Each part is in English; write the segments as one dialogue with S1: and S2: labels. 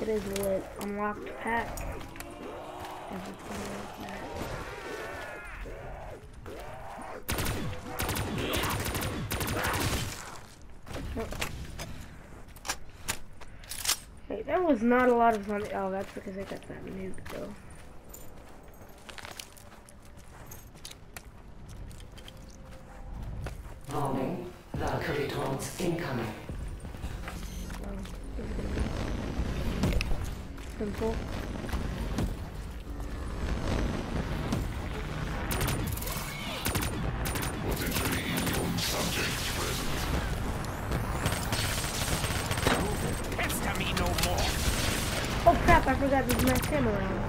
S1: It is lit. Unlocked pack. Everything like that. Hey, there was not a lot of zombies. Oh, that's because I got that nuke though.
S2: Warning, Valkyrie drones incoming.
S1: Simple.
S3: Potentially immune subject present.
S4: Pester me no more.
S1: Oh crap, I forgot there's max ammo around.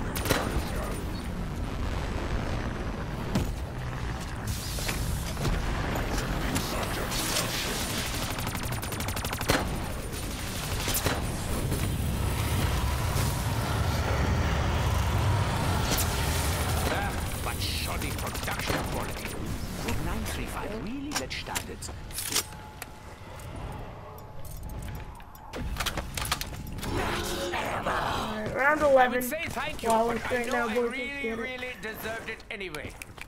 S4: But shoddy production quality. Would 935 really get started?
S1: Alright, round
S4: I
S1: 11.
S4: would say thank you,
S1: Wow,
S4: but
S1: it's
S4: I
S1: right
S4: know
S1: now,
S4: I
S1: boys, let's
S4: really,
S1: get it.
S4: really deserved it anyway.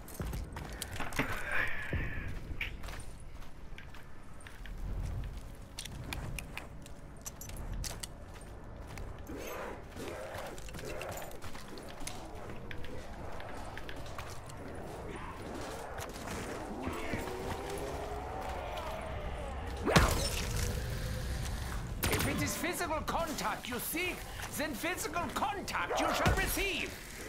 S4: If it is physical contact you seek, then physical contact you shall receive.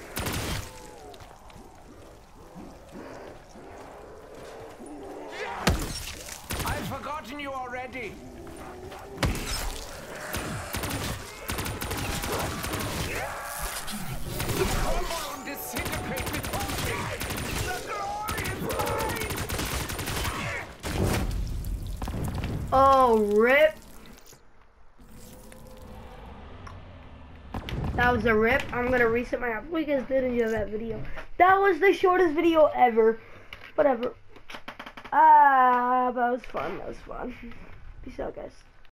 S4: I've forgotten you already. Crumble and disintegrate before me. The glory is mine.
S1: Oh, rip. That was a rip. I'm gonna reset my app. Hope you guys did enjoy that video. That was the shortest video ever. Whatever. That was fun. That was fun. Peace out, guys.